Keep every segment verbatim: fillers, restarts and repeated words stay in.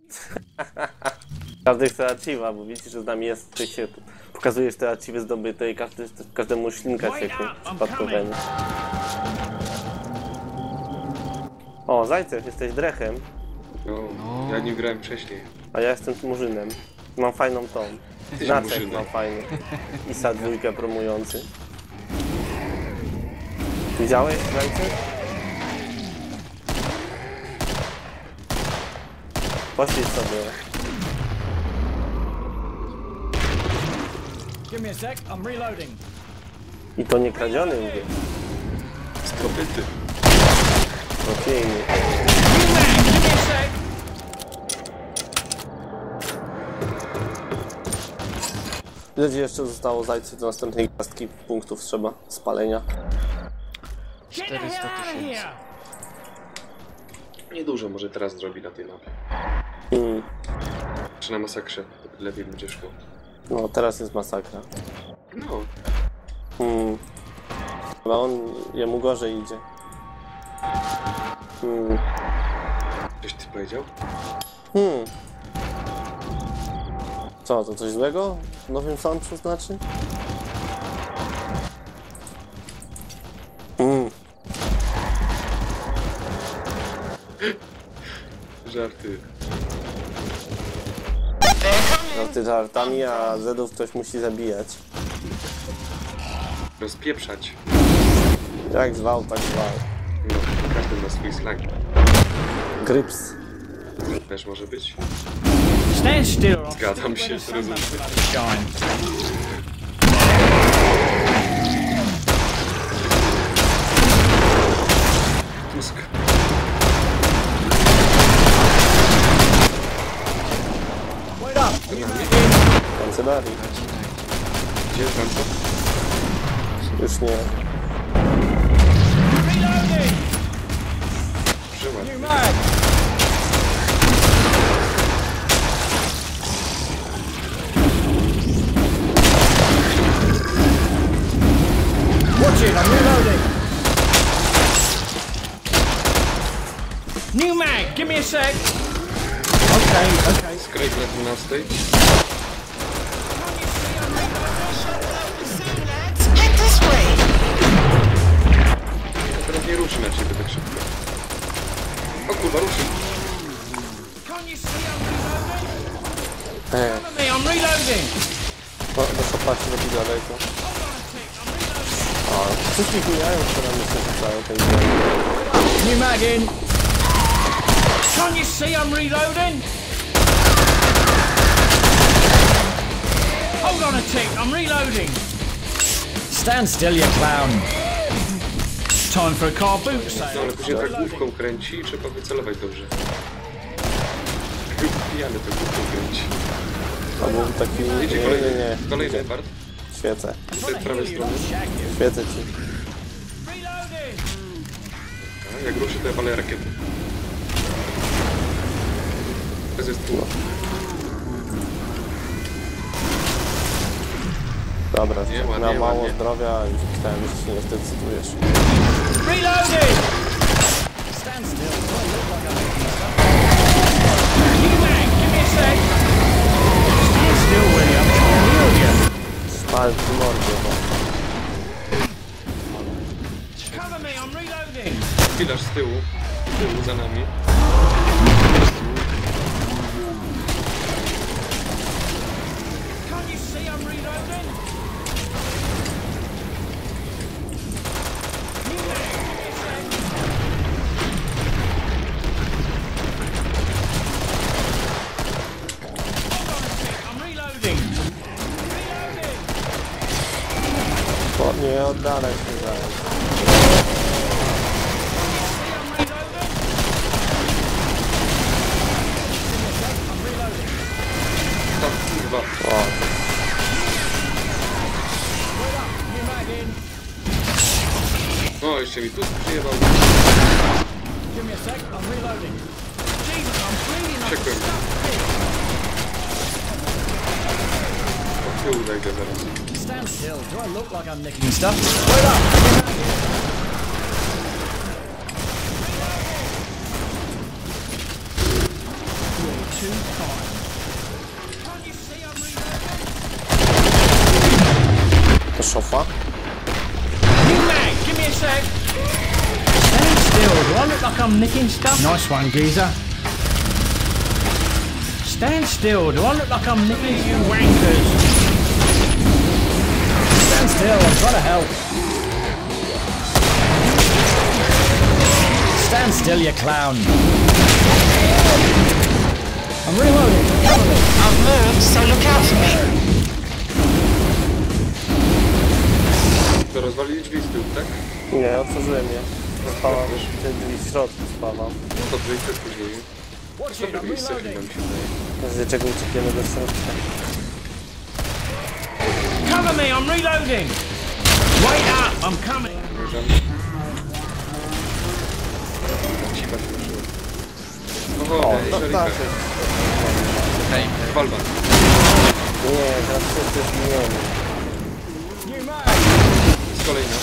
Każdy chce archiwa, bo wiecie, że z nami jest, ty się pokazujesz te archiwy zdobyte i każdy, każdemu ślinka cieknie przypadkowemu. O, Zajcew, jesteś drechem. No, ja nie grałem wcześniej. A ja jestem murzynem. Mam fajną tą. Znaczek mam fajny. I S A dwójkę promujący. Widziałeś, Zajcew? Poślij sobie. I to nie kradziony, mówię. Skopyty. Okej. Ile ci jeszcze zostało, Zajcy, do następnej gwiazdki punktów trzeba spalenia? czterysta tysięcy. Niedużo może teraz zrobi na tej mapie. Hmm. Czy na masakrze lepiej będzie szło. No, teraz jest masakra. No. Hmm. Chyba on, jemu gorzej idzie. Hmm. Coś ty powiedział? Hmm. Co, to coś złego w nowym sączu znaczy? Hmm. Żarty. Żarty żartami, a Zedów ktoś musi zabijać. Rozpieprzać. Jak zwał, tak zwał. No, każdy ma swój slang. Gryps. Też może być. Stand still. Zgadzam się, rozumiem. Tusk. Kancelarii. Gdzie jest Franco? Już nie. Przyład. Watch it, I'm reloading. New mag, give me a sec. Okay, okay. Skrejk na dwunastej. Ja teraz nie ruszy na ciebie tak szybko. O kurwa, ruszy. Eee. I'm reloading. Do, do szopa się robi daleko. O, wszystkich mijają, które myślę, że cały tej grze. New mag in. Can't you see I'm reloading? Hold on a tick, I'm reloading. Stand still, you clown. Time for a car boot No sale. ale później tak główką kręci i trzeba wycelować dobrze. Pijany to główką kręci. To był taki... Nie, Idzie nie, kolejny, nie. kolejny part. Świecę. Tutaj z prawej strony. Świecę ci. A, jak ruszy, to ja palę rakietę. To jest tu. Dobra, Nie, ładnie, miał mało ładnie. zdrowia i myślałem, że się nie zdecydujesz. Reloading! Stand still. New mag, give me a sec. Stand still, Willie, I'm trying to heal you. Spal w mordzie, bo... Cover me, I'm reloading. Chwilarz z tyłu. Z tyłu, za nami. Can't you see I'm reloading? New mag, give me a sec. Hold on a tick, I'm reloading. Reloading. O, nie oddalaj się zaraz. Tam, kurwa. O, O, jeszcze mi tu przyjebał. Give me a sec, I'm reloading. Jesus, I'm bleeding. I'm Czekaj. stuck here. Od tyłu zajdę zaraz. Stand still. Do I look like I'm nicking stuff? Wait up! Two too kind. Can't you see I'm reloading? To szopa. You man, give me a sec. Stand still. Do I look like I'm nicking stuff? Nice one, geezer. Stand still. Do I look like I'm nicking you wankers? Stand still. I'm trying to help. Stand still, you clown. I'm reloading. Cover me. I've moved, so look out for me. To rozwalili drzwi z tyłu, tak? Nie, otworzyłem je. Spałam te drzwi w środku, spałam. No to wyjście później. Watch it, Dobre I'm miejsce chyba reloading. mi się wydaje. Z czego uciekniemy do środka. Cover me, I'm reloading. Wait up, I'm coming. Zamierzam. Cipa się ruszyła. Oho, O, ej, no szarika. tak. Hej, Walban. Nie, teraz wszyscy zmieniony. You man. Z kolejna.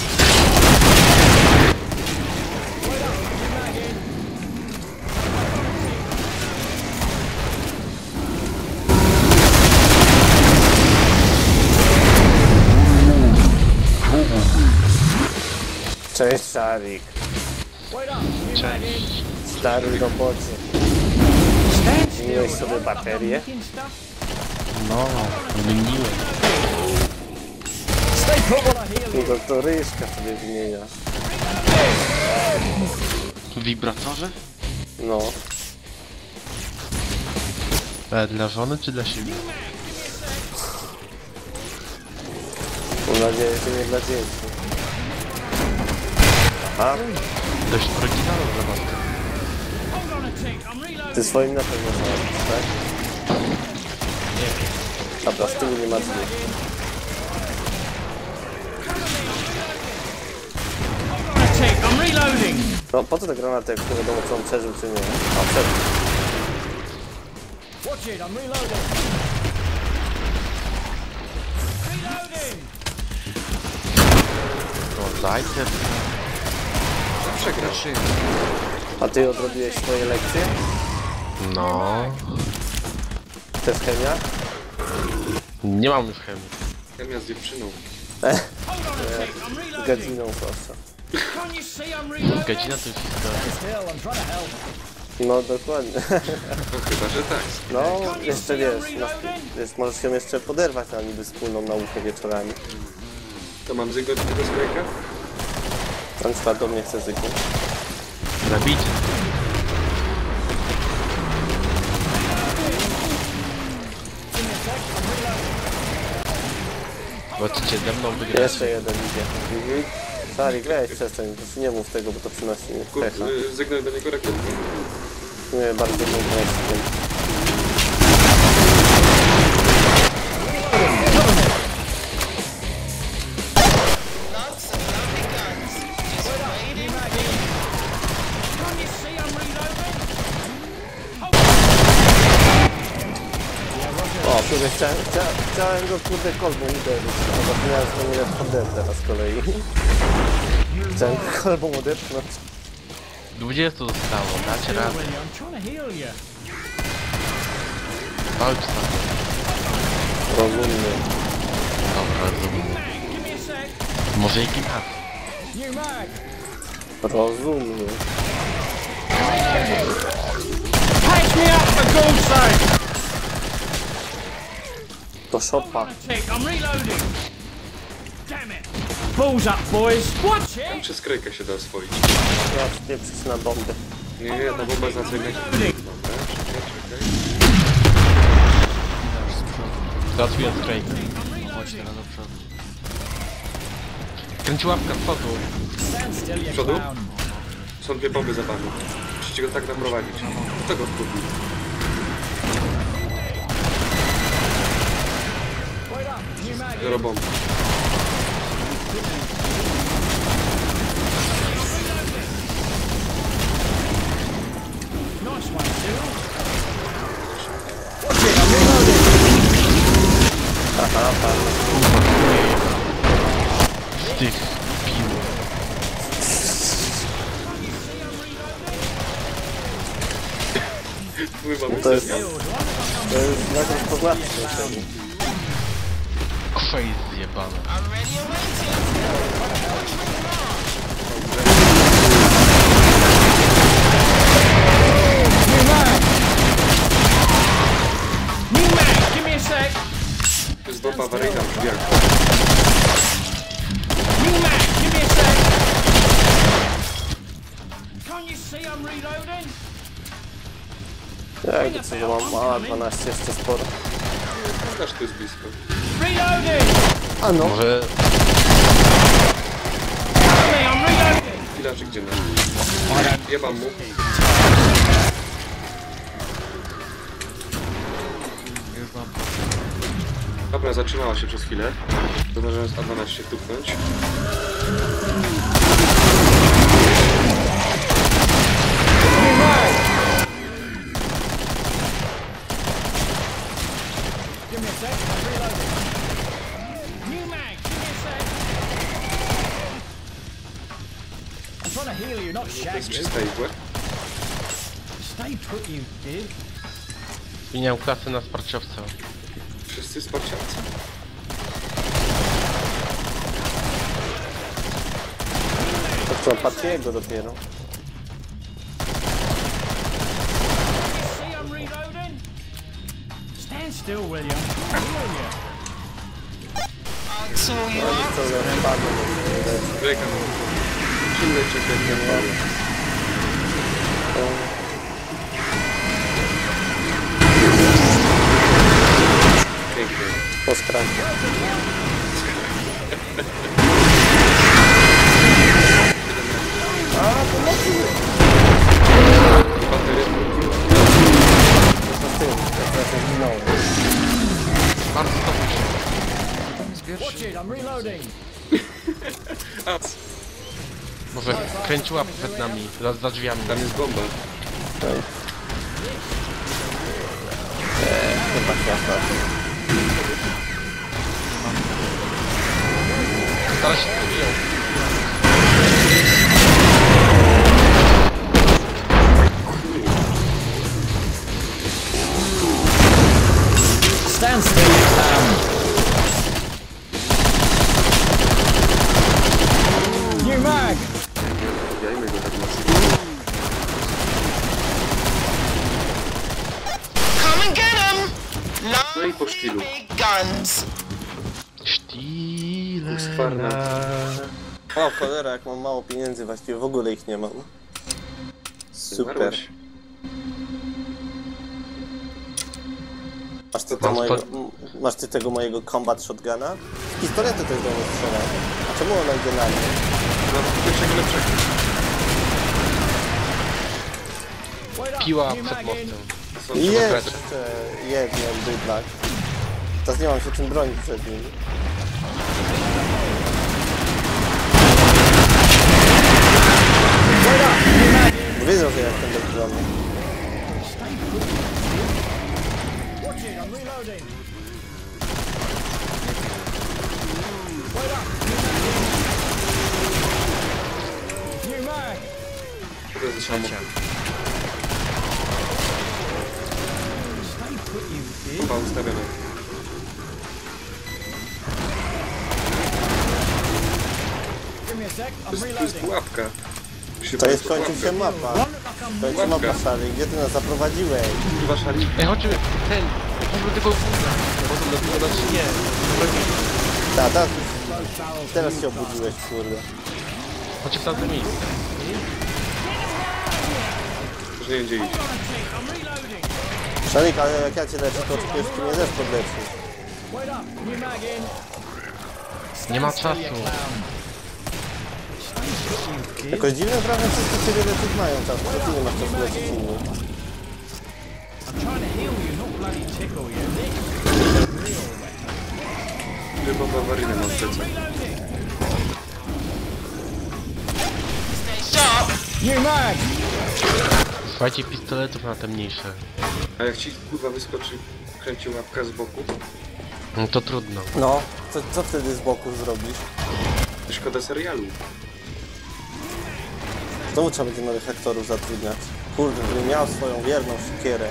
Cześć, Szarik. Wait up. You Cześć. Stary robocie. Stand still. Zmieniłeś sobie baterię? No, wymieniłem. Stay put while I heal you. No to ryżka sobie wymienia. W wibratorze? No. E, dla żony czy dla siebie? Mam nadzieję, że nie dla dzieci. A? Dość oryginalna zabawka. Hold on a tick, I'm reloading. Ty swoim na pewno zrobisz, tak? Dobra, z tyłu nie ma drzwi. Hold on a tick, I'm reloading. No po co te granaty, jak nie wiadomo czy on przeżył czy nie? A przeżył. Watch it, I'm reloading. Reloading. No, dajcie. Przegrasz. A ty odrobiłeś swoje lekcje? No. Też chemia? Nie mam już chemii. Chemia z dziewczyną. Hold on a tick, I'm Z reloading. gadziną proszę. Can you see I'm reloading? Godzina to już historia. Still, I'm trying to help. No dokładnie. No chyba, że tak. No, jeszcze wiesz, na, wiesz, możesz się jeszcze poderwać na niby wspólną naukę wieczorami. To mam zygot tego skrojka? Na przykład do mnie chce zyku. Zabijcie. Chodźcie ze mną wygrać. Jeszcze jeden idzie. Szarik, weź przestań, proszę nie mów tego, bo to przynosi Kurde, pecha. y, zygnę do niego rakietkę. Nie, bardzo nudno jest z tym. Lots of lovely guns. Just waiting. Can you see I'm reloading? O, kurde, chciałem, chciałem, chciałem go kurde kolbą uderzyć, a zapomniałem, że to nie jest teraz z kolei. Chciałem go kolbą odepchnąć. dwadzieścia zostało, dacie radę. Willie, I'm trying to heal you. Walcz tam. Rozumiem. Dobra, rozumiem. Mag, give me a sec. Może i kim raz. New mag. Rozumiem. Patch me up for God's sake. To szopa. Tick, I'm reloading. Damn it. Balls up, boys. Watch Tam it. przez skrojka się da oswoić. Ja wpieprzyć na bombę. Nie, nie, ta bomba za co innego. Dobra, czekaj, czekaj. Załatwiłem strajk. Chodź teraz do przodu. Kręci łapka z przodu. Stand still, you Przodu? clown. Są dwie bomby za panu. Musicie go tak naprowadzić. Kto go wkurwi? Wait up. New mag. Zero bomb. Nice one, Cyril. Watch it, I'm reloading. Aha, pan. Z tych pił. My mamy To jest, serial. to jest najpierw pogładnie wtedy. Face zjebane. I'm ready and waiting. New mag! New mag! Give me a sec! To jest bomba awaryjna w drzwiach. New mag! Give me a sec! Can't you see I'm reloading? Ja jakby co, bo mam A dwanaście jeszcze sporo. Znasz, to jest blisko. Reloading! A no, Może... Cover me, I'm reloading! Chwila, czy gdzie nasz? Jebam mu. Dobra, zatrzymała się przez chwilę. Zdążyłem z A dwanaście tupnąć. New mag! Give me a sec, I'm reloading. New mag! Give me a sec! I'm trying to heal you, not To shag jest you. czysta igła. Stay put, you did. Zmieniam klasę na wsparciowca. Wszyscy wsparciarcy. to co, Patiego dopiero. See I'm reloading? Stand still, will you? Will you? I'll tool you up. To już padło, bo nie lecę. Czekam. Czym leczę jak ja mam? Pięknie. Po skranku. Bateria wróciła. To z tym, ja teraz się zginąłem. Bardzo stopuj się. Watch it, I'm reloading. A, Może kręci łapy przed nami, za, za drzwiami. tam jest bomba. Chyba światła. Zaraz się skupią. Stand still, you clown. New mag! Zabijajmy go tak mocno. Come and get them. No i Long, po szkilu. big guns. Sztile. Skwarna. O cholera, jak mam mało pieniędzy, właściwie w ogóle ich nie mam. Super. Zmarłeś. Masz ty, to Mam mojego, spo- m- masz ty tego mojego combat shotguna? Z pistoletu też do mnie strzela. A czemu ona idzie na mnie? No, pierwszego lepszego. Wait up, Piła new przed mag in. mostem. Są I chyba jest gracze. jeszcze jeden bydlak. Teraz nie mam się czym bronić przed nim. Bo wiedzą, że ja jestem bezbronni. Watch it, I'm reloading. Wait up, new mag. To jest samo. Stay put, you did. Bomba ustawiona. Give me a sec, To I'm jest, to jest reloading. pułapka. Się To jest pułapka. kończy się mapa. Kończy Pułapka. mapa szary. Gdzie ty nas zaprowadziłeś? Kurwa szali. Ej, chodźmy, ten, chodźmy do tego kółka. Potem do tego, znaczy nie. Ta, ta, teraz się obudziłeś, kurde. Chodźcie w tamte miejsce. Już nie wiem gdzie iść. I'm reloading. Szarik, ale jak ja cię leczę, to oczekujesz, że mnie też podleczysz. Wait up, new mag in. Nie ma Stand still, you czasu. clown. Stay put, you did. Jakoś dziwne prawie wszyscy ciebie leczyć mają czas, to ty nie masz czasu leczyć innych. I'm trying to heal you, not bloody tickle you. Ile bomba awaryjna mam w plecy. Stay sharp. New mag! Słuchajcie pistoletów na te mniejsze. A jak ci kurwa wyskoczy, kręci łapka z boku, No to trudno. No, co, co wtedy z boku zrobisz? to szkoda serialu. Znowu trzeba będzie nowych aktorów zatrudniać. Kurde, gdybym miał swoją wierną siekierę.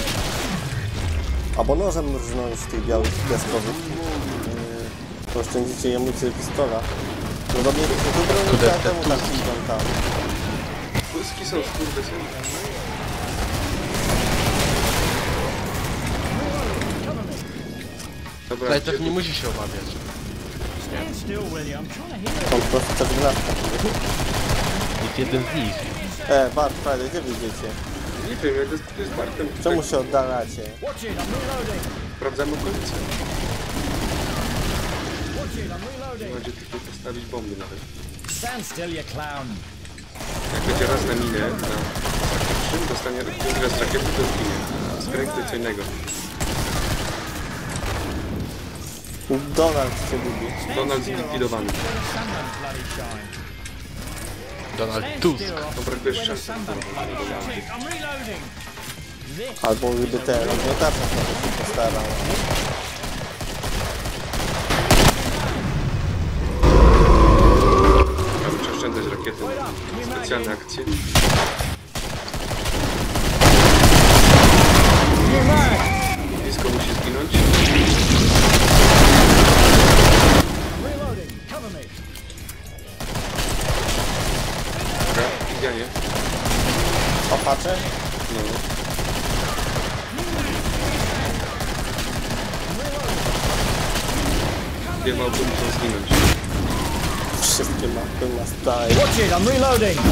Albo nożem rżnąć tych białych piaskowych. Yy, oszczędzicie amunicję pistola. No do mnie to broni temu tak idą tam. Puski są skurwysyny. Dobra, Ale też nie musi się obawiać. Stand still, William. I'm trying to heal. On po prostu też gnatka. Jest jeden z nich. E, Bart, Friday, gdzie wyjdziecie? nie wiem, jak to jest, to jest Bartem. Czemu się oddalacie? Watch it, I'm reloading. Sprawdzamy okolicę. Watch it, I'm reloading. Będzie tylko postawić bomby nawet. Stand still, you clown. Jak będzie raz na minę, na czym dostanie drugi raz rakiety, to zginie. Skręg to co innego. Donald cię lubi. Donald zlikwidowany. Sunlight bloody shine. Donald Tusk. To brakuje szczęścia. I'm reloading. This Albo gdyby ten odmiotacz na to się postarał. Trzeba przeoszczędzać rakiety na specjalne akcje. Blisko musi zginąć. reloading. Cover me. Dobra, Indianie. Opacze? No. Dwie małpy muszą zginąć. Wszystkie mapy na style. Watch it, I'm reloading.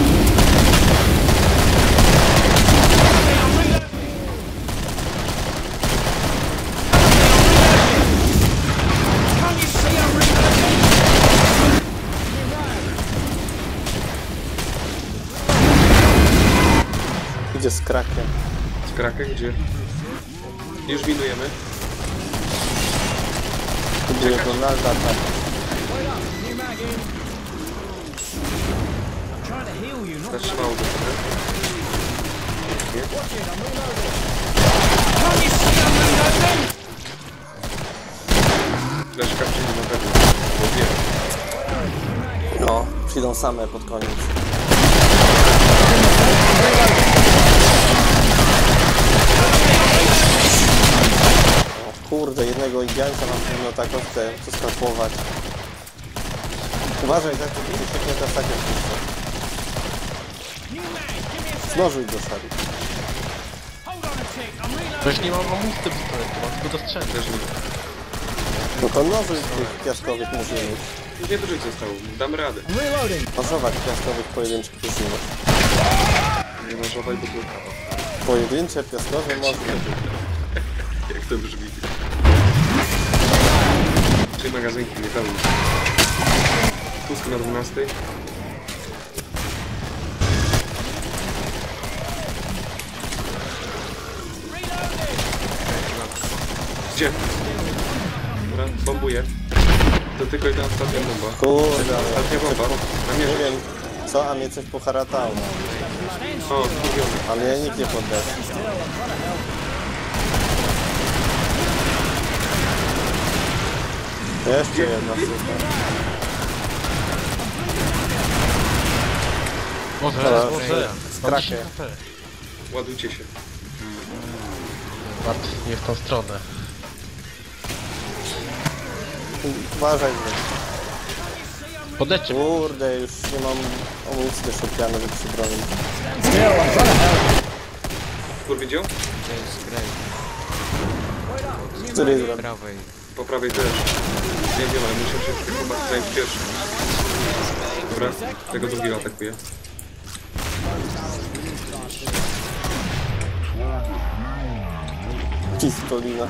Can't you see I'm reloading? Idzie z krakiem. Z Krakę gdzie? Już minujemy. Idzie Donalda tak. New mag in. I'm trying to heal you, not Zatrzymało go trochę. watch it, I'm reloading. Can't you see I'm reloading? Fleszka przyjdzie na pewno. Bo wie. No, przyjdą same pod koniec. O kurde, jednego Indianka mam trudno tak od te, co skakować. Uważaj, tak to będzie się nie da takie Znożuj go, szary. Hold on a tick, I'm reloading. Przecież nie mam amunicji do pistoletu, mam tylko do strzelby. Też nie. No to nożuj tych piaskowych murzynów. Nie dużo zostało. Dam radę. I'm reloading. Nożować piaskowych pojedynczych murzynów. Nie nożowaj, bo to kawał. Pojedyncze piaskowe można. Jak to brzmi. Trzy magazynki, nie pełne. Pustki na dwunastej. Gdzie? Dobra, bombuję. To tylko jedna ostatnia bomba. Kurde, ale Ostatnia bomba. Na nie mierze. wiem co, a mnie coś poharatało. O, zgubiony. A mnie nikt nie podeszł. Jeszcze jedna super. Może, Dobra, może. Mam Krakę. dziesięć H P. Ładujcie się. Bart, nie w tą stronę. Uważaj mnie. Podejdźcie. Kurde, już nie mam amunicji do szopionej, żeby się bronić. Kur widział? To jest Grey, Który jest po zrobił? prawej. Po prawej też. Nie wiem, ale muszę się chyba zająć pierwszy. Dobra, tego drugiego atakuje. Pistolina.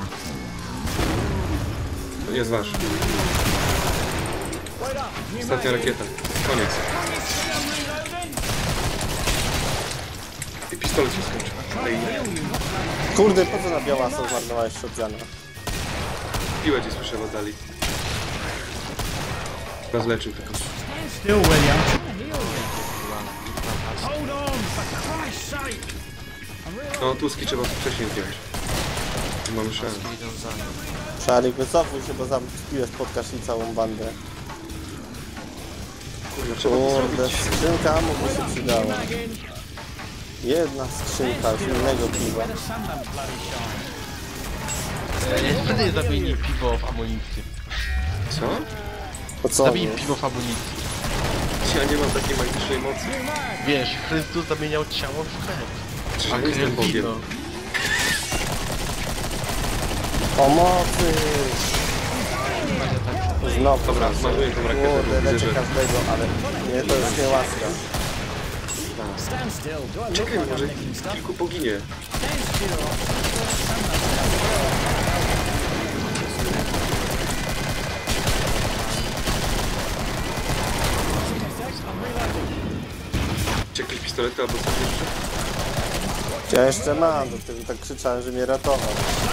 To nie jest wasz. Ostatnia rakieta. Koniec. I pistolet się skończył. Ej, Kurde, po co na białasa zmarnowałeś shotguna? piłę ci słyszę w oddali. Chyba zleczył tylko. Still, William. Hold on, for Christ's sake. I'm reloading. No, tuski trzeba wcześniej zdjąć. Tu mamy szansę. Idą za nim. Szarik, wycofuj się, bo zabiłeś spotkasz i całą bandę. Kurwa, trzeba to Kurde, zrobić. skrzynka mu by się przydała. Jedna skrzynka z innego piwa. Where the sun don't bloody shine. Ej, wtedy zabili piwo w amunicji. Co? Po co Zabili mnie? piwo w amunicji. Ja nie mam takiej magicznej mocy. Wiesz, Chrystus zamieniał ciało w chleb. Czy A ja jestem krew Bogiem? wino. Pomocy! Znowu. Dobra, zmarnuję tą rakietę, Kurde, bo widzę, leczę że... każdego, ale nie, to już nie łaska. Stand still. Do I look Czekaj, like I'm może nicking stuff? kilku poginie. Stand still. or the sun don't I'm reloading. Czy jakieś pistolety albo coś jeszcze? Ja jeszcze mam, do tego tak krzyczałem, że mnie ratował.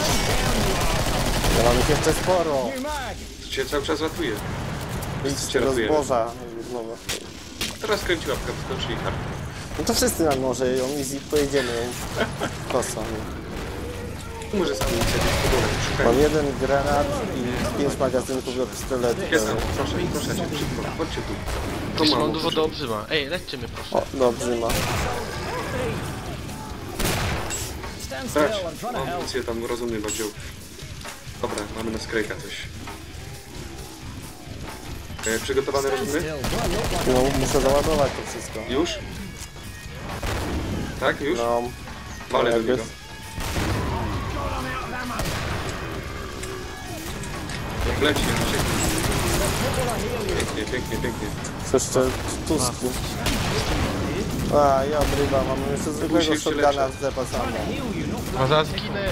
Ja mam ich jeszcze sporo. New mag. To cię cały czas ratuje. Idź z cię tego ratujemy. zboża. Znowu. Teraz kręci łapka, wskoczy i hard. No to wszyscy na morze ją easy pojedziemy ją kosą. Może sam inicjatyw po dole, Mam szukaj. jeden granat i pięć magazynków do pistoletu. Jest tam, proszę, proszę cię, szybko, chodźcie tu. To Jeszcze mam mam dużo do obrzyma. Ej, lećcie mnie proszę. O, dobrze ma. Stand Brać, still. I'm trying to mam help. amunicję tam rozumny wziął. Dobra, mamy na skrejka coś. E, przygotowane Stand rozumny? still. Do I look like No, muszę załadować to wszystko. Już? Tak, już? No, Walę do jakby- niego. Leci, leci. Pięknie, pięknie, pięknie. jeszcze tuski. A, ja obrywa, mam jeszcze zwykłego Musi się shotguna leczyć. z zapasami. A zaraz zginę.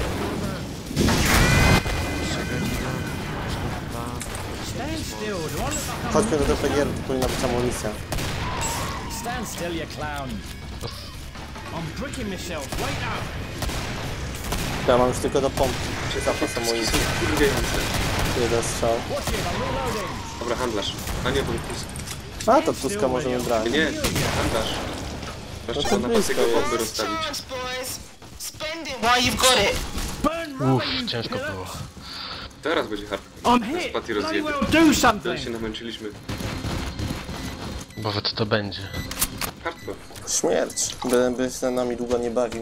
stand still. Do I look like I'm Chodźmy do T P G R, to powinna być amunicja. stand still, you clown? I'm bricking myself. Wait up. Ja mam już tylko do pompki. Zapas amunicji. Kurwiające. Jeden strzał. Watch it. I'm reloading. Dobra, handlarz. A nie, bo tusk. A, to tuska możemy brać. Nie, handlarz. No Trzeba to na blisko pasego jest. bomby rozstawić. Chance, boys. Spend it while you've got it. Burn rubber, Uff, you ciężko killer. było. Teraz będzie hard. I'm Teraz hit. Patty Bloody rozjebie. well do Tyle się something. namęczyliśmy. Bo co to będzie? Hardcore. Śmierć. By, by się nami długo nie bawił.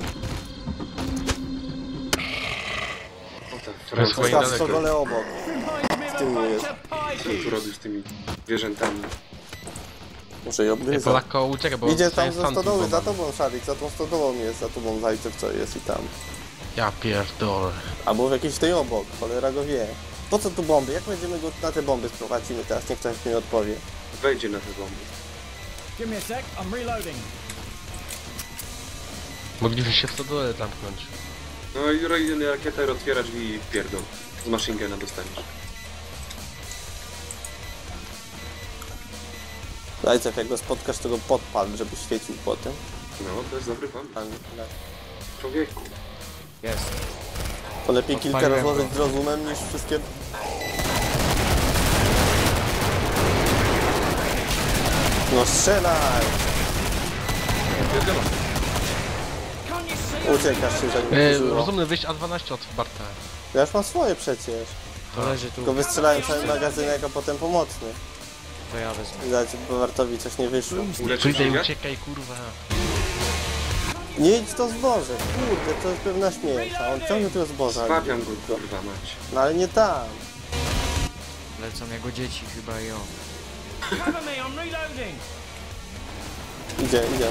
O tak, Wysłaj Francja. Staw daleko. stodole obok. Reminds me of a tyłu bunch jest. of Co pikeys. tu robisz z tymi zwierzętami? Muszę je Ej, obryzać. Polako ucieka, bo Idzie dostaje tam ze stan stodoły, za piwowany. tobą Szarik, za tą stodołą jest, za tobą Zajcew co jest i tam. Ja pierdolę. Albo w jakiejś tej obok, cholera go wie. Po co tu bomby? Jak będziemy go na te bomby sprowadzimy teraz? Niech ktoś mi odpowie. Wejdzie na te bomby. Give me a sec. I'm reloading. Mogliśmy się w stodole zamknąć. No i rodziny rakietę otwiera drzwi i pierdol. Z machine guna dostaniesz. Zajcew, jak go spotkasz, to go podpal, żeby świecił potem. No, to jest dobry pomysł. Pan- Człowieku. To lepiej kilka Podpaliłem rozłożyć go. z rozumem niż wszystkie... No strzelaj! Pierdolam. Can't you see? Uciekasz się, zanim E, użyło. rozumny wyjść A dwanaście od Barta. Ja już mam swoje przecież. To leży tu, Tylko wystrzelają cały magazynek, a potem pomocny. to ja wezmę. Widać, bo Wartowi coś nie wyszło. Uleczysz Przyjdę i się? uciekaj, kurwa. Nie idź to zboże, kurde, to jest pewna śmierć, a on ciągle tego zboża. Zbawiam go, kurwa mać. No ale nie tam. Lecą jego dzieci chyba i on. Cover me. I'm reloading. Idzie, idzie.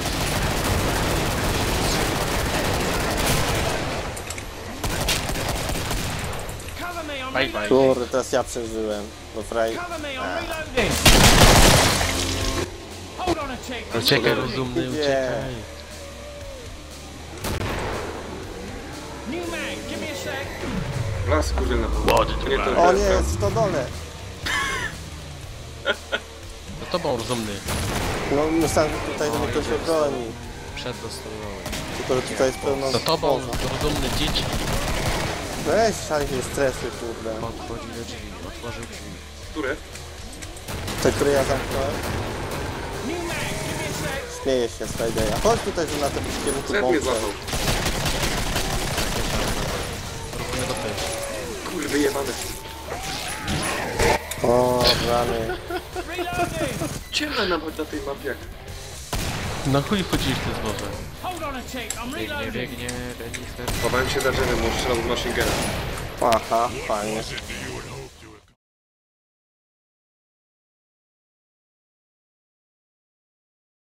Cover me. I'm Bye bye. reloading. Kurde, teraz ja przeżyłem. Bo fraj... Cover me. I'm reloading. Hold on a tick. I'm Uciekaj, reloading. rozumny, Nie. uciekaj. New mag. Give me a sec. Las, kurde, na Wody To nie to, O to nie, jest w stodole. Za tobą, rozumny. No myślałem, że tutaj, że mnie ktoś obroni. Przed dostojowy. Tylko, że tutaj jest pełno Za tobą, zboża. rozumny, dzieci. Weź, szalik nie stresuj, kurde. Podchodzi do drzwi, otworzył drzwi. Które? Te, które ja zamknąłem, New mag. Give me a sec. śmieje się z Frideya. Chodź tutaj, że na tym kierunku Co mnie bombę. złapał? Rozumny do też. Kurwy jebane. O, rany. Reloading. Ciemno nawet na tej mapie jak... Na chuj wchodziłeś te zboże? Hold on a tick, I'm Biegnie, reloading. biegnie, register. Chowałem się za drzewem, bo strzelał z machine guna. Aha, fajnie.